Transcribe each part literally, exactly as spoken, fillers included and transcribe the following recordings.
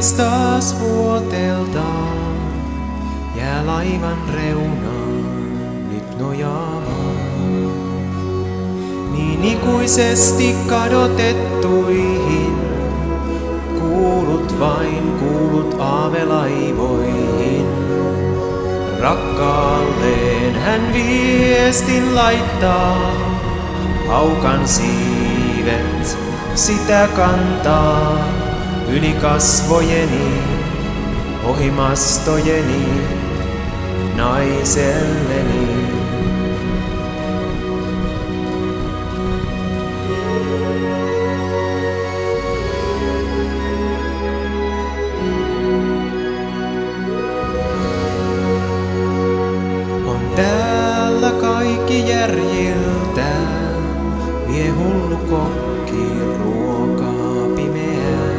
taas vuoteltaan, jää laivan reunaan nyt nojaamaan. Niin ikuisesti kadotettuihin, kuulut vain kuulut aavelaivoihin. Rakkaalleen hän viestin laittaa, haukan siivet sitä kantaa. Yli kasvojeni, ohi mastojeni, naiselleni. On täällä kaikki järjiltään, vie hullu kokki ruokaa pimeää.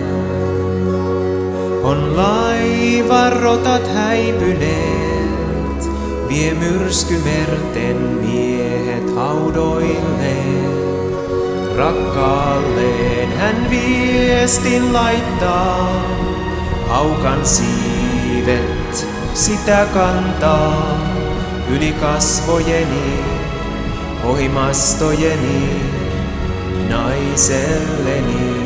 On laivarotat häipyneet, vie myrskymerten miehet haudoilleen. Rakkaalleen hän viestin laittaa, haukan siivet sitä kantaa. Yli kasvojeni, ohi mastojeni, naiselleni.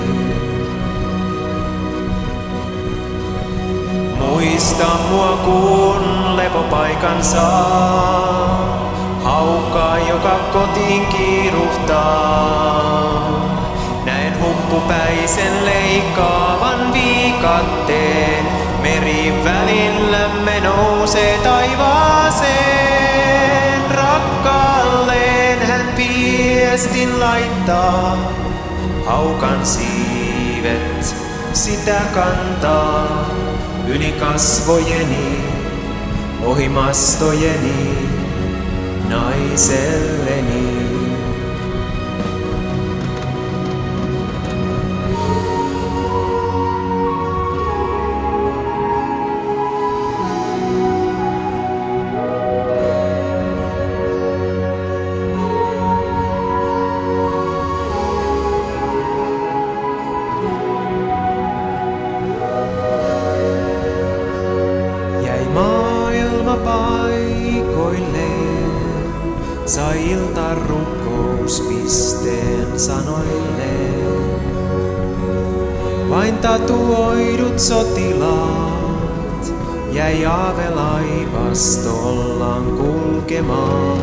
Muista mua kun lepopaikan saa, haukkaa joka kotiin kiiruhtaa. Näen huppupäisen leikkaavan viikatteen, meri välillämme nousee taivaaseen. Rakkaalleen hän viestin laittaa, haukan siivet sitä kantaa. Yli kasvojeni, ohi mastojeni, naiselleni. Maailma paikoilleen sai ilta rukouspisteen sanoilleen. Vain tatuoidut sotilaat jäi aavelaivastollaan kulkemaan.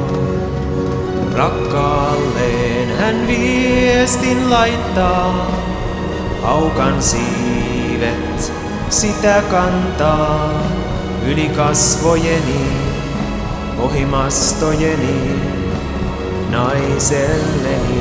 Rakkaalleen hän viestin laittaa, haukan siivet sitä kantaa. Yli kasvojeni, ohi mastojeni, naiselleni.